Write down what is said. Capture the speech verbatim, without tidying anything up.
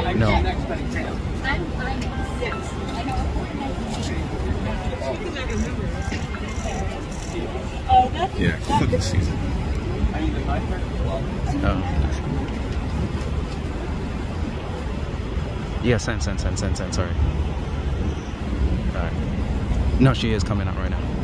No. I'm, I'm six. I know. Oh, that's Yeah, cooking season. Oh. Yeah, send, send, send, send, send, sorry. Alright. No, she is coming out right now.